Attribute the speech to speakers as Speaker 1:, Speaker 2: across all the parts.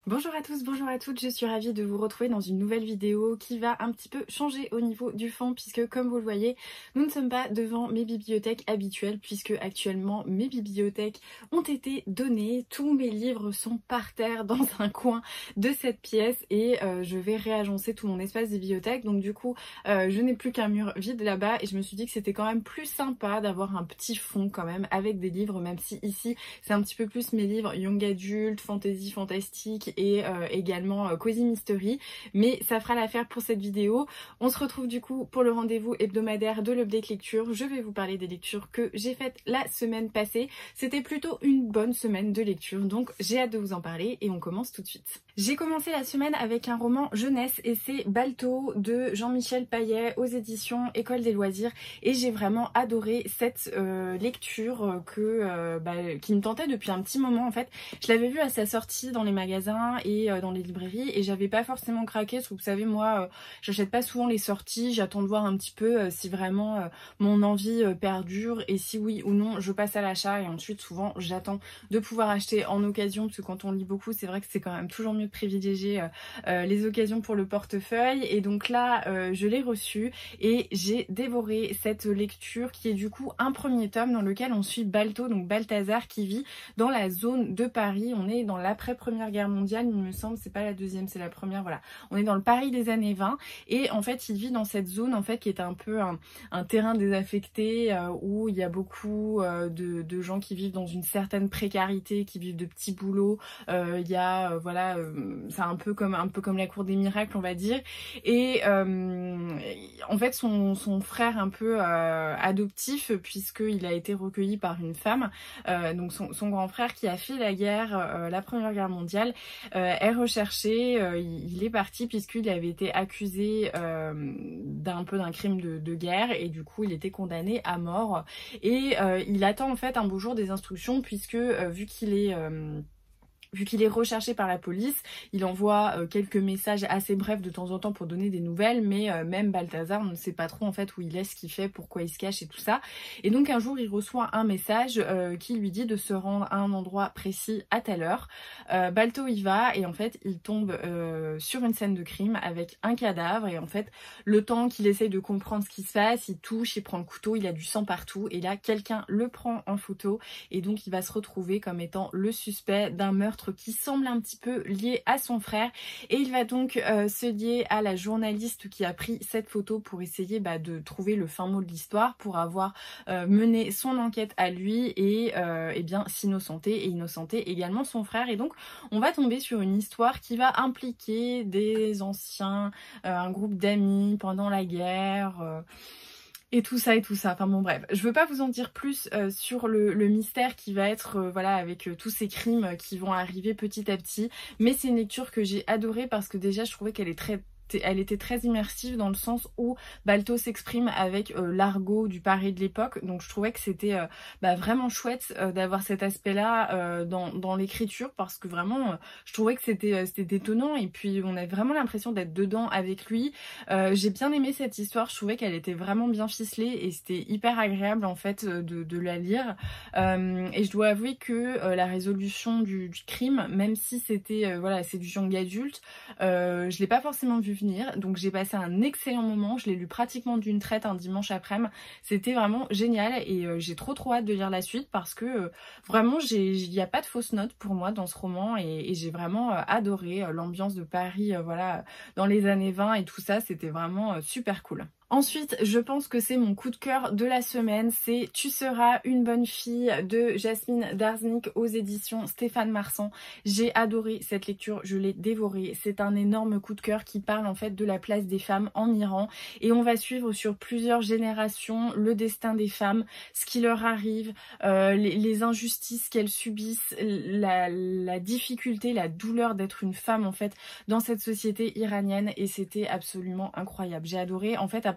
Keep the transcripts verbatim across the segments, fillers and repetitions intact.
Speaker 1: Bonjour à tous, bonjour à toutes, je suis ravie de vous retrouver dans une nouvelle vidéo qui va un petit peu changer au niveau du fond puisque comme vous le voyez, nous ne sommes pas devant mes bibliothèques habituelles puisque actuellement mes bibliothèques ont été données, tous mes livres sont par terre dans un coin de cette pièce et euh, je vais réagencer tout mon espace de bibliothèque, donc du coup euh, je n'ai plus qu'un mur vide là-bas et je me suis dit que c'était quand même plus sympa d'avoir un petit fond quand même avec des livres, même si ici c'est un petit peu plus mes livres young adult, fantasy, fantastique et euh, également euh, Cozy Mystery, mais ça fera l'affaire pour cette vidéo. On se retrouve du coup pour le rendez-vous hebdomadaire de l'Update Lecture. Je vais vous parler des lectures que j'ai faites la semaine passée. C'était plutôt une bonne semaine de lecture, donc j'ai hâte de vous en parler et on commence tout de suite. J'ai commencé la semaine avec un roman jeunesse et c'est Balto de Jean-Michel Payet aux éditions École des loisirs et j'ai vraiment adoré cette euh, lecture que, euh, bah, qui me tentait depuis un petit moment en fait. Je l'avais vue à sa sortie dans les magasins et euh, dans les librairies et j'avais pas forcément craqué parce que vous savez moi euh, j'achète pas souvent les sorties, j'attends de voir un petit peu euh, si vraiment euh, mon envie euh, perdure et si oui ou non je passe à l'achat et ensuite souvent j'attends de pouvoir acheter en occasion parce que quand on lit beaucoup c'est vrai que c'est quand même toujours mieux de privilégier euh, euh, les occasions pour le portefeuille et donc là euh, je l'ai reçu et j'ai dévoré cette lecture qui est du coup un premier tome dans lequel on suit Balto, donc Balthazar qui vit dans la zone de Paris. On est dans l'après Première Guerre mondiale, il me semble, c'est pas la deuxième, c'est la première, voilà. On est dans le Paris des années vingt et en fait il vit dans cette zone en fait qui est un peu un, un terrain désaffecté euh, où il y a beaucoup euh, de, de gens qui vivent dans une certaine précarité, qui vivent de petits boulots. Euh, il y a euh, voilà, euh, c'est un peu comme un peu comme la cour des miracles on va dire. Et euh, en fait son, son frère un peu euh, adoptif puisqu'il a été recueilli par une femme, euh, donc son, son grand frère qui a fait la guerre, euh, la Première Guerre mondiale, euh, est recherché, euh, il, il est parti puisqu'il avait été accusé euh, d'un peu d'un crime de, de guerre et du coup il était condamné à mort et euh, il attend en fait un beau jour des instructions puisque euh, vu qu'il est euh, Vu qu'il est recherché par la police, il envoie euh, quelques messages assez brefs de temps en temps pour donner des nouvelles, mais euh, même Balthazar on ne sait pas trop en fait où il est, ce qu'il fait, pourquoi il se cache et tout ça. Et donc un jour il reçoit un message euh, qui lui dit de se rendre à un endroit précis à telle heure. Euh, Balto y va et en fait il tombe euh, sur une scène de crime avec un cadavre et en fait le temps qu'il essaye de comprendre ce qui se passe, il touche, il prend le couteau, il a du sang partout et là quelqu'un le prend en photo et donc il va se retrouver comme étant le suspect d'un meurtre qui semble un petit peu lié à son frère et il va donc euh, se lier à la journaliste qui a pris cette photo pour essayer bah, de trouver le fin mot de l'histoire, pour avoir euh, mené son enquête à lui et euh, eh bien s'innocenter et innocenter également son frère. Et donc on va tomber sur une histoire qui va impliquer des anciens, euh, un groupe d'amis pendant la guerre, euh, et tout ça et tout ça, enfin bon bref, je veux pas vous en dire plus euh, sur le, le mystère qui va être euh, voilà avec euh, tous ces crimes qui vont arriver petit à petit, mais c'est une lecture que j'ai adorée parce que déjà je trouvais qu'elle est très elle était très immersive dans le sens où Balto s'exprime avec euh, l'argot du Paris de l'époque, donc je trouvais que c'était euh, bah, vraiment chouette euh, d'avoir cet aspect là euh, dans, dans l'écriture parce que vraiment euh, je trouvais que c'était euh, c'était étonnant et puis on a vraiment l'impression d'être dedans avec lui. Euh, j'ai bien aimé cette histoire, je trouvais qu'elle était vraiment bien ficelée et c'était hyper agréable en fait de, de la lire euh, et je dois avouer que euh, la résolution du, du crime, même si c'était euh, voilà c'est du young adulte, euh, je l'ai pas forcément vu venir, donc j'ai passé un excellent moment, je l'ai lu pratiquement d'une traite un dimanche après-midi, c'était vraiment génial et euh, j'ai trop trop hâte de lire la suite parce que euh, vraiment il n'y a pas de fausses notes pour moi dans ce roman et, et j'ai vraiment euh, adoré euh, l'ambiance de Paris euh, voilà dans les années vingt et tout ça, c'était vraiment euh, super cool. Ensuite, je pense que c'est mon coup de cœur de la semaine, c'est Tu seras une bonne fille de Jasmine Darznik aux éditions Stéphane Marsan. J'ai adoré cette lecture, je l'ai dévorée. C'est un énorme coup de cœur qui parle en fait de la place des femmes en Iran et on va suivre sur plusieurs générations le destin des femmes, ce qui leur arrive, euh, les, les injustices qu'elles subissent, la, la difficulté, la douleur d'être une femme en fait dans cette société iranienne et c'était absolument incroyable. J'ai adoré en fait à part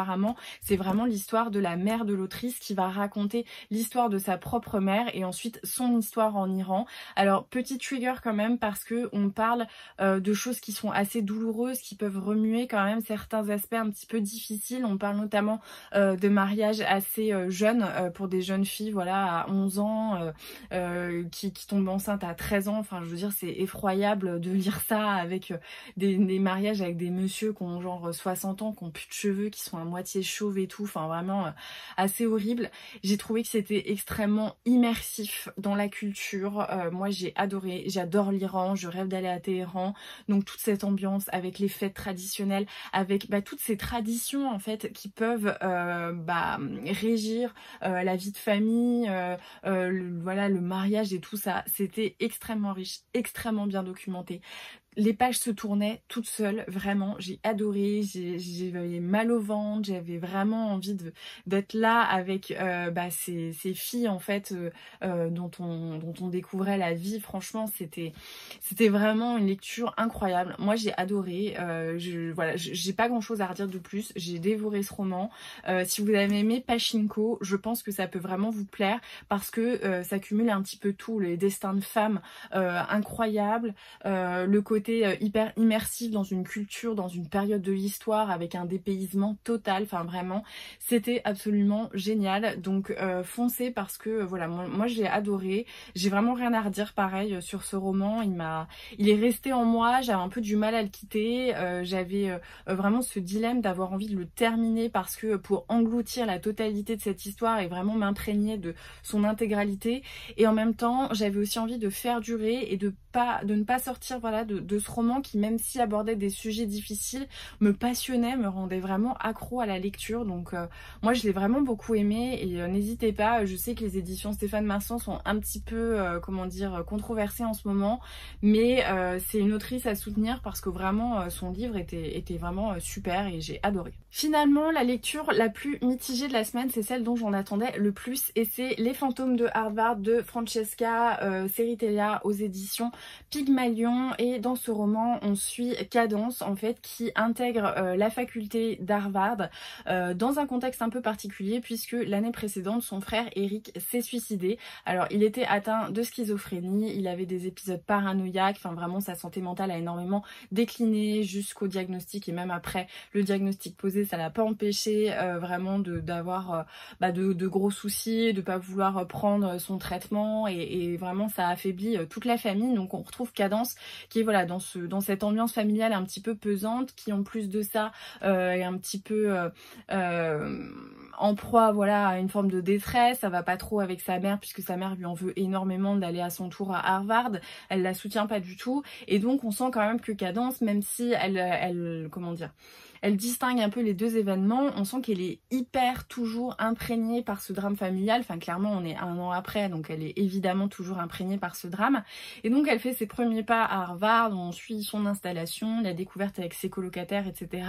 Speaker 1: apparemment c'est vraiment l'histoire de la mère de l'autrice qui va raconter l'histoire de sa propre mère et ensuite son histoire en Iran. Alors petit trigger quand même parce que on parle euh, de choses qui sont assez douloureuses, qui peuvent remuer quand même certains aspects un petit peu difficiles. On parle notamment euh, de mariage assez euh, jeune euh, pour des jeunes filles, voilà, à onze ans, euh, euh, qui, qui tombent enceintes à treize ans. Enfin je veux dire, c'est effroyable de lire ça avec euh, des, des mariages avec des messieurs qui ont genre soixante ans, qui ont plus de cheveux, qui sont à moitié chauves et tout. Enfin vraiment euh, assez horrible. J'ai trouvé que c'était extrêmement immersif dans la culture. Euh, moi j'ai adoré, j'adore l'Iran, je rêve d'aller à Téhéran. Donc toute cette ambiance avec les fêtes traditionnelles, avec bah, toutes ces traditions en fait qui peuvent euh, bah, régir euh, la vie de famille, euh, euh, le, voilà, le mariage et tout ça. C'était extrêmement riche, extrêmement bien documenté. Les pages se tournaient toutes seules, vraiment, j'ai adoré, j'avais mal au ventre, j'avais vraiment envie de d'être là avec euh, bah, ces, ces filles en fait euh, euh, dont, on, dont on découvrait la vie. Franchement c'était c'était vraiment une lecture incroyable. Moi j'ai adoré, euh, je, voilà, j'ai pas grand chose à redire de plus, j'ai dévoré ce roman. Euh, si vous avez aimé Pachinko, je pense que ça peut vraiment vous plaire parce que euh, ça cumule un petit peu tout, les destins de femmes euh, incroyables, euh, le côté hyper immersif dans une culture, dans une période de l'histoire avec un dépaysement total, enfin vraiment c'était absolument génial. Donc euh, foncez parce que euh, voilà, moi, moi j'ai adoré, j'ai vraiment rien à redire pareil euh, sur ce roman. Il m'a, il est resté en moi, j'avais un peu du mal à le quitter, euh, j'avais euh, vraiment ce dilemme d'avoir envie de le terminer parce que pour engloutir la totalité de cette histoire et vraiment m'imprégner de son intégralité, et en même temps j'avais aussi envie de faire durer et de pas de ne pas sortir voilà de, de ce roman qui, même si abordait des sujets difficiles, me passionnait, me rendait vraiment accro à la lecture. Donc euh, moi je l'ai vraiment beaucoup aimé et euh, n'hésitez pas, je sais que les éditions Stéphane Marsan sont un petit peu euh, comment dire controversées en ce moment, mais euh, c'est une autrice à soutenir parce que vraiment euh, son livre était, était vraiment euh, super et j'ai adoré. Finalement la lecture la plus mitigée de la semaine, c'est celle dont j'en attendais le plus et c'est Les fantômes de Harvard de Francesca euh, Ceritelia aux éditions Pygmalion. Et dans ce roman on suit Cadence en fait qui intègre euh, la faculté d'Harvard euh, dans un contexte un peu particulier puisque l'année précédente son frère Eric s'est suicidé. Alors il était atteint de schizophrénie, il avait des épisodes paranoïaques, enfin vraiment sa santé mentale a énormément décliné jusqu'au diagnostic et même après le diagnostic posé ça l'a pas empêché euh, vraiment de d'avoir euh, bah, de, de gros soucis, de pas vouloir prendre son traitement et, et vraiment ça affaiblit euh, toute la famille. Donc on retrouve Cadence qui est voilà dans ce dans cette ambiance familiale un petit peu pesante, qui en plus de ça euh, est un petit peu euh, euh, en proie voilà à une forme de détresse. Ça va pas trop avec sa mère puisque sa mère lui en veut énormément d'aller à son tour à Harvard, elle la soutient pas du tout et donc on sent quand même que Cadence, même si elle elle comment dire elle distingue un peu les deux événements, on sent qu'elle est hyper toujours imprégnée par ce drame familial, enfin clairement on est un an après donc elle est évidemment toujours imprégnée par ce drame et donc elle fait ses premiers pas à Harvard, on suit son installation, la découverte avec ses colocataires etc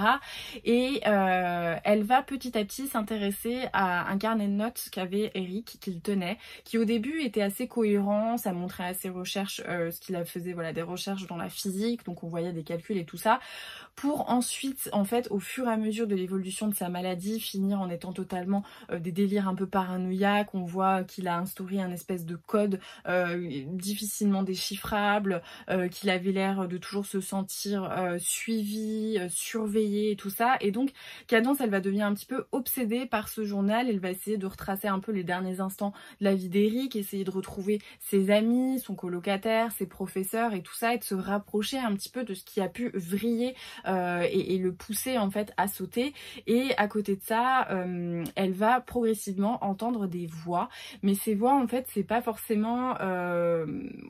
Speaker 1: et euh, elle va petit à petit s'intéresser à un carnet de notes qu'avait Eric, qu'il tenait, qui au début était assez cohérent, ça montrait à ses recherches euh, ce qu'il faisait, voilà des recherches dans la physique, donc on voyait des calculs et tout ça, pour ensuite en fait au fur et à mesure de l'évolution de sa maladie finir en étant totalement euh, des délires un peu paranoïaques. On voit qu'il a instauré un espèce de code euh, difficilement déchiffrable, euh, qu'il avait l'air de toujours se sentir euh, suivi, euh, surveillé et tout ça, et donc Cadence elle va devenir un petit peu obsédée par ce journal, elle va essayer de retracer un peu les derniers instants de la vie d'Eric, essayer de retrouver ses amis, son colocataire, ses professeurs et tout ça, et de se rapprocher un petit peu de ce qui a pu vriller euh, et, et le pousser en fait à sauter. Et à côté de ça euh, elle va progressivement entendre des voix, mais ces voix en fait c'est pas forcément euh,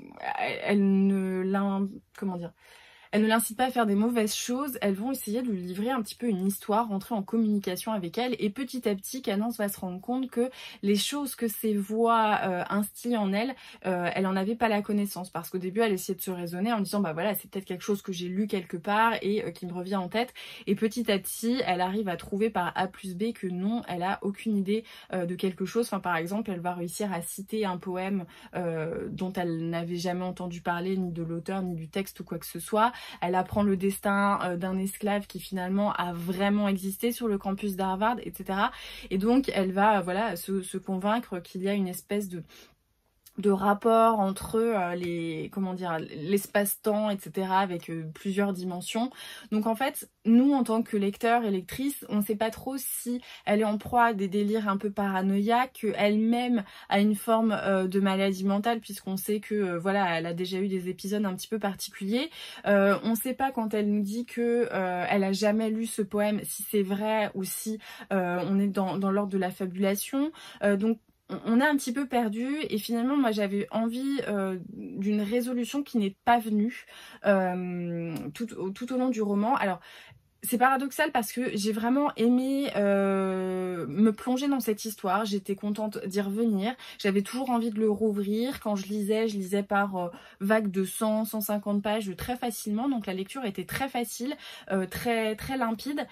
Speaker 1: elle ne l'in... comment dire elles ne l'incitent pas à faire des mauvaises choses, elles vont essayer de lui livrer un petit peu une histoire, rentrer en communication avec elle, et petit à petit Cadence va se rendre compte que les choses que ces voix euh, instillent en elle, euh, elle en avait pas la connaissance, parce qu'au début elle essayait de se raisonner en disant bah voilà c'est peut-être quelque chose que j'ai lu quelque part et euh, qui me revient en tête, et petit à petit elle arrive à trouver par A plus B que non, elle a aucune idée euh, de quelque chose. Enfin par exemple elle va réussir à citer un poème euh, dont elle n'avait jamais entendu parler, ni de l'auteur ni du texte ou quoi que ce soit. elle apprend le destin euh, d'un esclave qui finalement a vraiment existé sur le campus d'Harvard, et cetera. Et donc elle va euh, voilà se, se convaincre qu'il y a une espèce de de rapport entre euh, les comment dire l'espace-temps, et cetera, avec euh, plusieurs dimensions. Donc en fait, nous en tant que lecteurs et lectrices, on ne sait pas trop si elle est en proie à des délires un peu paranoïaques, qu'elle-même a une forme euh, de maladie mentale, puisqu'on sait que euh, voilà, elle a déjà eu des épisodes un petit peu particuliers. Euh, on ne sait pas quand elle nous dit que euh, elle a jamais lu ce poème, si c'est vrai ou si euh, on est dans, dans l'ordre de la fabulation. Euh, donc on est un petit peu perdu et finalement moi j'avais envie euh, d'une résolution qui n'est pas venue euh, tout, tout au long du roman. Alors c'est paradoxal parce que j'ai vraiment aimé euh, me plonger dans cette histoire, j'étais contente d'y revenir, j'avais toujours envie de le rouvrir. Quand je lisais, je lisais par euh, vagues de cent, cent cinquante pages très facilement, donc la lecture était très facile, euh, très, très limpide.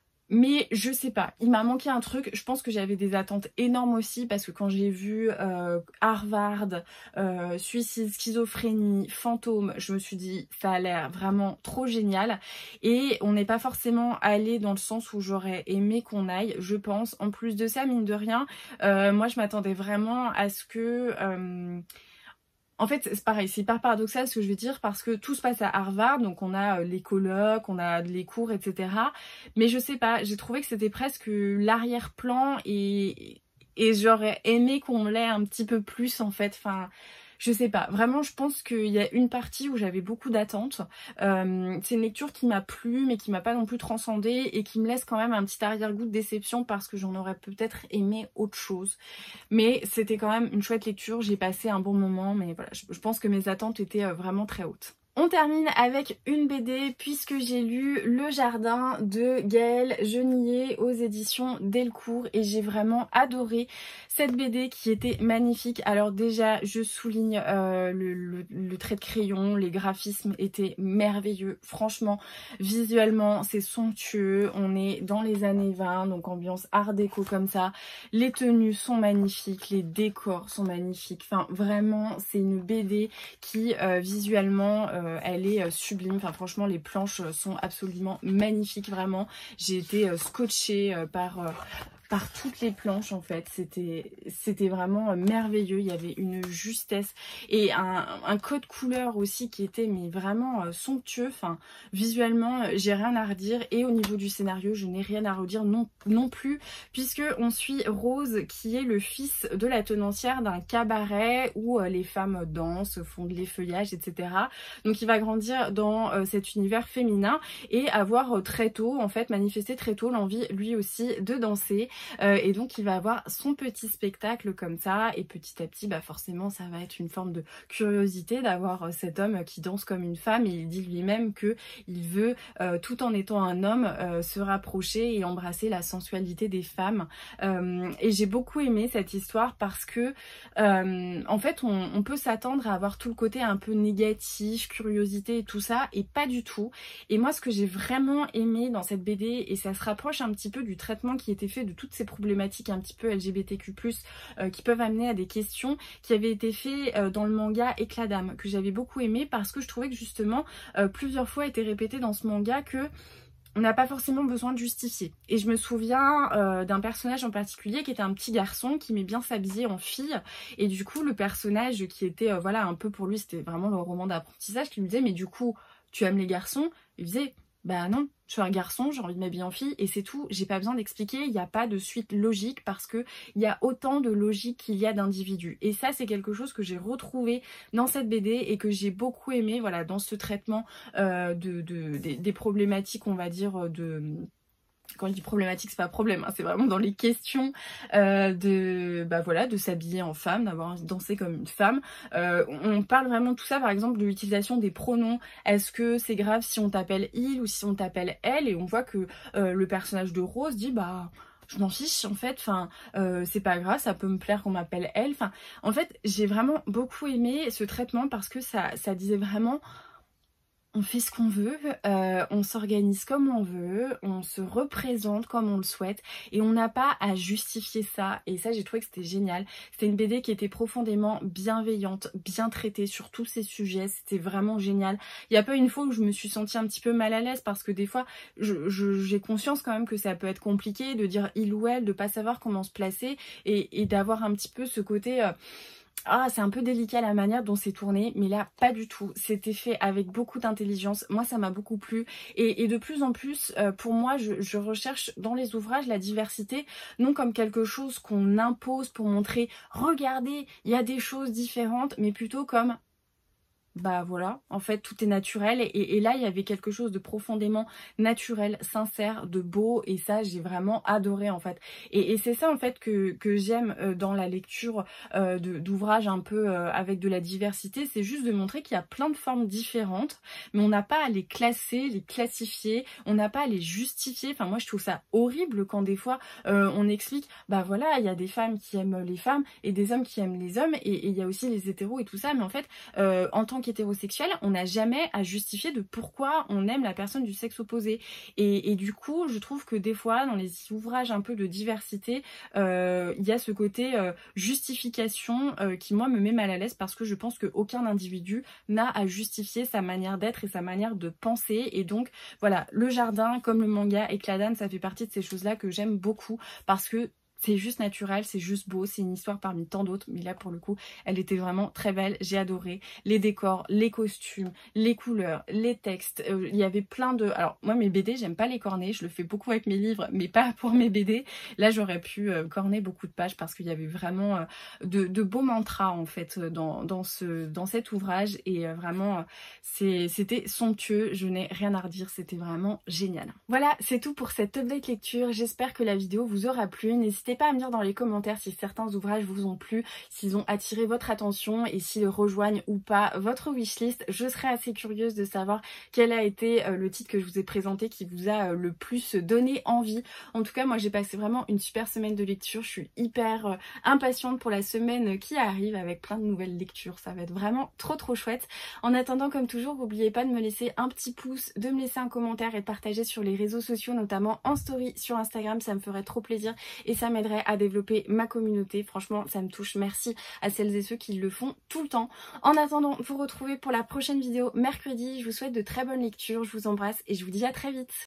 Speaker 1: Mais je sais pas, il m'a manqué un truc. Je pense que j'avais des attentes énormes aussi parce que quand j'ai vu euh, Harvard, euh, suicide, schizophrénie, fantôme, je me suis dit ça a l'air vraiment trop génial. Et on n'est pas forcément allé dans le sens où j'aurais aimé qu'on aille, je pense. En plus de ça, mine de rien, euh, moi je m'attendais vraiment à ce que... Euh, En fait, c'est pareil, c'est hyper paradoxal ce que je vais dire parce que tout se passe à Harvard, donc on a les colloques, on a les cours, et cetera. Mais je sais pas, j'ai trouvé que c'était presque l'arrière-plan et, et j'aurais aimé qu'on l'ait un petit peu plus en fait. Enfin, je sais pas, vraiment je pense qu'il y a une partie où j'avais beaucoup d'attentes. Euh, c'est une lecture qui m'a plu mais qui m'a pas non plus transcendée et qui me laisse quand même un petit arrière-goût de déception parce que j'en aurais peut-être aimé autre chose. Mais c'était quand même une chouette lecture, j'ai passé un bon moment, mais voilà, je, je pense que mes attentes étaient vraiment très hautes. On termine avec une B D puisque j'ai lu Le Jardin de Gaëlle Genillet aux éditions Delcourt et j'ai vraiment adoré cette B D qui était magnifique. Alors déjà je souligne euh, le, le, le trait de crayon, les graphismes étaient merveilleux, franchement visuellement c'est somptueux, on est dans les années vingt donc ambiance art déco comme ça, les tenues sont magnifiques, les décors sont magnifiques, enfin vraiment c'est une B D qui euh, visuellement euh, elle est sublime, enfin franchement les planches sont absolument magnifiques, vraiment j'ai été euh, scotchée euh, par, euh, par toutes les planches en fait, c'était c'était vraiment merveilleux, il y avait une justesse et un, un code couleur aussi qui était mais vraiment euh, somptueux, enfin visuellement euh, j'ai rien à redire et au niveau du scénario je n'ai rien à redire non, non plus puisque on suit Rose qui est le fils de la tenancière d'un cabaret où euh, les femmes dansent, font de l'effeuillage, et cetera. Donc il va grandir dans euh, cet univers féminin et avoir euh, très tôt en fait manifesté très tôt l'envie lui aussi de danser. Euh, et donc il va avoir son petit spectacle comme ça et petit à petit bah forcément ça va être une forme de curiosité d'avoir euh, cet homme qui danse comme une femme et il dit lui-même que il veut euh, tout en étant un homme euh, se rapprocher et embrasser la sensualité des femmes. Euh, et j'ai beaucoup aimé cette histoire parce que euh, en fait on, on peut s'attendre à avoir tout le côté un peu négatif, curiosité et tout ça et pas du tout. Et moi ce que j'ai vraiment aimé dans cette B D et ça se rapproche un petit peu du traitement qui était fait de toutes ces problématiques un petit peu L G B T Q plus, euh, qui peuvent amener à des questions qui avaient été faites euh, dans le manga Éclat d'âme que j'avais beaucoup aimé parce que je trouvais que justement euh, plusieurs fois était répété dans ce manga que on n'a pas forcément besoin de justifier. Et je me souviens euh, d'un personnage en particulier qui était un petit garçon qui aimait bien s'habiller en fille. Et du coup, le personnage qui était, euh, voilà, un peu pour lui, c'était vraiment le roman d'apprentissage, qui lui disait, mais du coup, tu aimes les garçons? Il disait, bah non, je suis un garçon, j'ai envie de m'habiller en fille et c'est tout. J'ai pas besoin d'expliquer, il n'y a pas de suite logique parce que il y a autant de logique qu'il y a d'individus. Et ça, c'est quelque chose que j'ai retrouvé dans cette B D et que j'ai beaucoup aimé, voilà, dans ce traitement euh, de, de, des, des problématiques, on va dire, de... Quand je dis problématique, c'est pas un problème, hein, c'est vraiment dans les questions euh, de, bah voilà, de s'habiller en femme, d'avoir dansé comme une femme. Euh, on parle vraiment de tout ça, par exemple, de l'utilisation des pronoms. Est-ce que c'est grave si on t'appelle il ou si on t'appelle elle? Et on voit que euh, le personnage de Rose dit, bah... je m'en fiche en fait, enfin euh, c'est pas grave, ça peut me plaire qu'on m'appelle elle. Enfin, en fait, j'ai vraiment beaucoup aimé ce traitement parce que ça, ça disait vraiment... On fait ce qu'on veut, euh, on s'organise comme on veut, on se représente comme on le souhaite et on n'a pas à justifier ça. Et ça, j'ai trouvé que c'était génial. C'était une B D qui était profondément bienveillante, bien traitée sur tous ces sujets. C'était vraiment génial. Il n'y a pas une fois où je me suis sentie un petit peu mal à l'aise parce que des fois, je, je, j'ai conscience quand même que ça peut être compliqué de dire il ou elle, de pas savoir comment se placer et, et d'avoir un petit peu ce côté... Euh, ah, c'est un peu délicat la manière dont c'est tourné, mais là, pas du tout. C'était fait avec beaucoup d'intelligence. Moi, ça m'a beaucoup plu. Et, et de plus en plus, euh, pour moi, je, je recherche dans les ouvrages la diversité, non comme quelque chose qu'on impose pour montrer, regardez, il y a des choses différentes, mais plutôt comme... Bah voilà, en fait tout est naturel et, et là il y avait quelque chose de profondément naturel, sincère, de beau et ça j'ai vraiment adoré en fait. Et, et c'est ça en fait que, que j'aime euh, dans la lecture euh, d'ouvrages un peu euh, avec de la diversité, c'est juste de montrer qu'il y a plein de formes différentes, mais on n'a pas à les classer, les classifier, on n'a pas à les justifier. Enfin moi je trouve ça horrible quand des fois euh, on explique, bah voilà il y a des femmes qui aiment les femmes et des hommes qui aiment les hommes et il y a aussi les hétéros et tout ça, mais en fait euh, en tant que hétérosexuel, on n'a jamais à justifier de pourquoi on aime la personne du sexe opposé. Et, et du coup, je trouve que des fois, dans les ouvrages un peu de diversité, euh, il y a ce côté euh, justification euh, qui, moi, me met mal à l'aise parce que je pense qu'aucun individu n'a à justifier sa manière d'être et sa manière de penser. Et donc, voilà, le jardin, comme le manga et Cladan, ça fait partie de ces choses-là que j'aime beaucoup parce que c'est juste naturel, c'est juste beau, c'est une histoire parmi tant d'autres, mais là pour le coup, elle était vraiment très belle, j'ai adoré. Les décors, les costumes, les couleurs, les textes, euh, il y avait plein de... Alors moi mes B D, j'aime pas les corner, je le fais beaucoup avec mes livres, mais pas pour mes B D. Là j'aurais pu euh, corner beaucoup de pages parce qu'il y avait vraiment euh, de, de beaux mantras en fait dans, dans, ce, dans cet ouvrage et euh, vraiment euh, c'était somptueux, je n'ai rien à redire, c'était vraiment génial. Voilà, c'est tout pour cette update lecture, j'espère que la vidéo vous aura plu, n'hésitez pas à me dire dans les commentaires si certains ouvrages vous ont plu, s'ils ont attiré votre attention et s'ils rejoignent ou pas votre wishlist. Je serais assez curieuse de savoir quel a été euh, le titre que je vous ai présenté qui vous a euh, le plus donné envie. En tout cas, moi j'ai passé vraiment une super semaine de lecture. Je suis hyper euh, impatiente pour la semaine qui arrive avec plein de nouvelles lectures. Ça va être vraiment trop trop chouette. En attendant, comme toujours, n'oubliez pas de me laisser un petit pouce, de me laisser un commentaire et de partager sur les réseaux sociaux, notamment en story sur Instagram. Ça me ferait trop plaisir et ça m'aiderait à développer ma communauté. Franchement, ça me touche. Merci à celles et ceux qui le font tout le temps. En attendant, vous retrouvez pour la prochaine vidéo mercredi. Je vous souhaite de très bonnes lectures. Je vous embrasse et je vous dis à très vite.